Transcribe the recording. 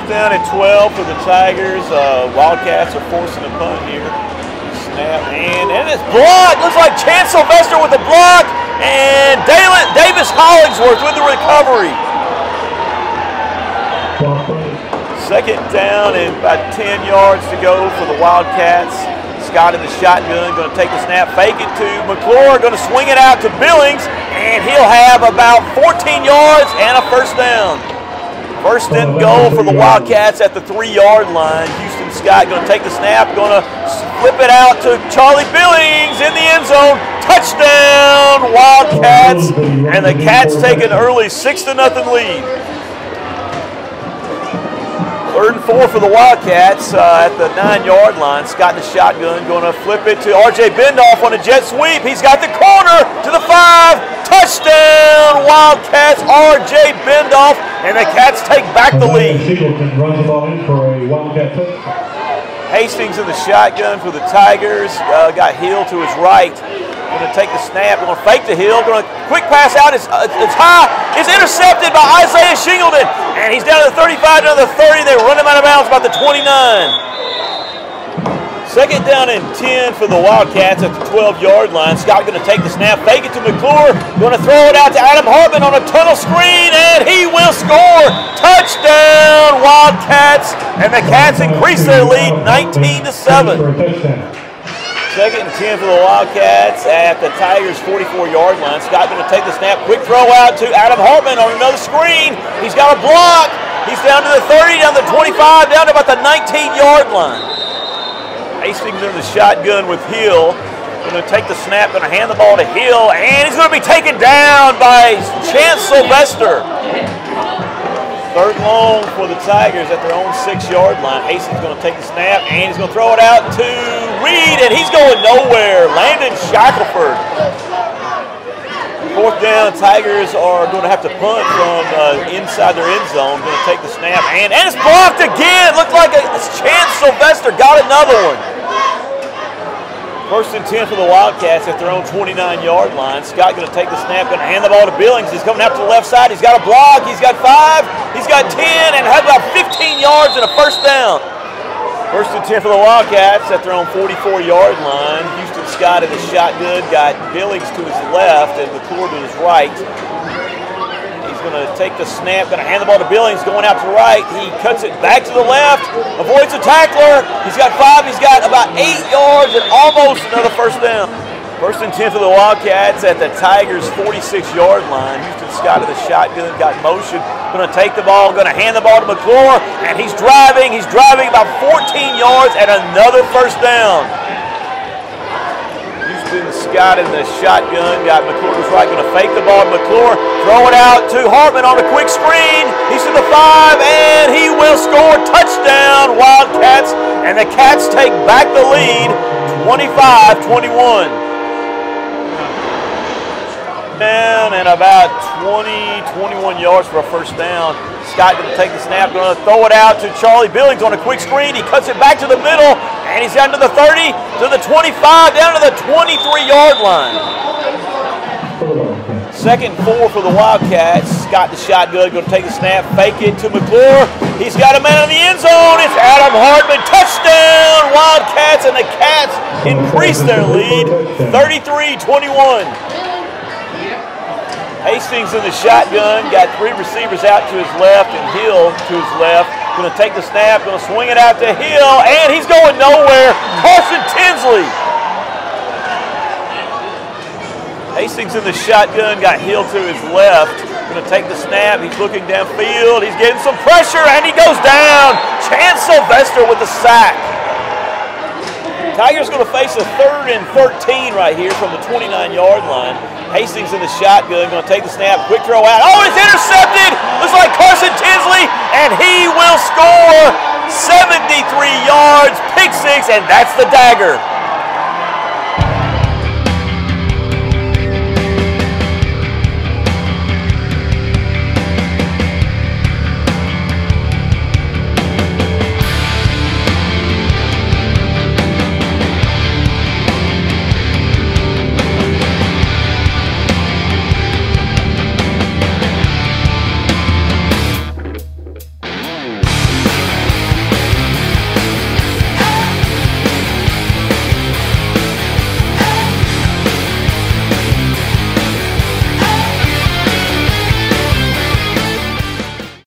down and 12 for the Tigers. Wildcats are forcing a punt here. Snap, and it's blocked. Looks like Chance Sylvester with the block, and Davis Hollingsworth with the recovery. Second down and about 10 yards to go for the Wildcats. Scott in the shotgun, going to take the snap, fake it to McClure, going to swing it out to Billings, and he'll have about 14 yards and a first down. First and goal for the Wildcats at the 3-yard line. Houston Scott going to take the snap, going to flip it out to Charlie Billings in the end zone. Touchdown, Wildcats, and the Cats take an early 6-0 lead. Third and 4 for the Wildcats at the 9-yard line. Scott in the shotgun going to flip it to R.J. Bendolph on a jet sweep. He's got the corner to the 5. Touchdown, Wildcats, R.J. Bendolph, and the Cats take back the lead. Hastings in the shotgun for the Tigers. Got Hill to his right. Going to take the snap. Going to fake the Hill. Going to quick pass out. It's high. It's intercepted by Isaiah Shingleton. And he's down to the 35, down to the 30. They run him out of bounds about the 29. Second down and 10 for the Wildcats at the 12-yard line. Scott going to take the snap, fake it to McClure. Going to throw it out to Adam Hartman on a tunnel screen, and he will score. Touchdown, Wildcats, and the Cats increase their lead 19-7. Second and 10 for the Wildcats at the Tigers' 44-yard line. Scott going to take the snap, quick throw out to Adam Hartman on another screen. He's got a block. He's down to the 30, down to the 25, down to about the 19-yard line. Hastings in the shotgun with Hill. Going to take the snap, going to hand the ball to Hill, and he's going to be taken down by Chance Sylvester. Third long for the Tigers at their own 6-yard line. Hastings going to take the snap, and he's going to throw it out to Reed, and he's going nowhere. Landon Shackelford. Fourth down, Tigers are going to have to punt from inside their end zone. Going to take the snap, and it's blocked again. Looked like Chance Sylvester got another one. First and 10 for the Wildcats at their own 29-yard line. Scott going to take the snap, going to hand the ball to Billings. He's coming out to the left side. He's got a block. He's got 5. He's got 10, and has about 15 yards and a first down. First and 10 for the Wildcats at their own 44-yard line. Houston Scott in the shotgun, got Billings to his left and McClure to his right. He's going to take the snap, going to hand the ball to Billings, going out to the right. He cuts it back to the left, avoids a tackler. He's got 5. He's got about 8 yards and almost another first down. First and 10 for the Wildcats at the Tigers' 46-yard line. Houston Scott in the shotgun, got motion. Going to take the ball, going to hand the ball to McClure, and he's driving. He's driving about 14 yards and another first down. Houston Scott in the shotgun, got McClure to his right, going to fake the ball to McClure, throw it out to Hartman on a quick screen. He's to the 5, and he will score. Touchdown, Wildcats, and the Cats take back the lead, 25-21. Down and about 20-21 yards for a first down. Scott going to take the snap, going to throw it out to Charlie Billings on a quick screen. He cuts it back to the middle, and he's down to the 30, to the 25, down to the 23-yard line. Second and 4 for the Wildcats. Scott the shotgun, going to take the snap, fake it to McClure. He's got a man in the end zone. It's Adam Hartman. Touchdown, Wildcats, and the Cats increase their lead, 33-21. Hastings in the shotgun, got 3 receivers out to his left and Hill to his left. Going to take the snap, going to swing it out to Hill, and he's going nowhere. Carson Tinsley. Hastings in the shotgun, got Hill to his left. Going to take the snap, he's looking downfield, he's getting some pressure, and he goes down. Chance Sylvester with the sack. Tigers going to face a 3rd and 13 right here from the 29-yard line. Hastings in the shotgun, going to take the snap, quick throw out. Oh, it's intercepted! Looks like Carson Tinsley, and he will score 73 yards, pick 6, and that's the dagger.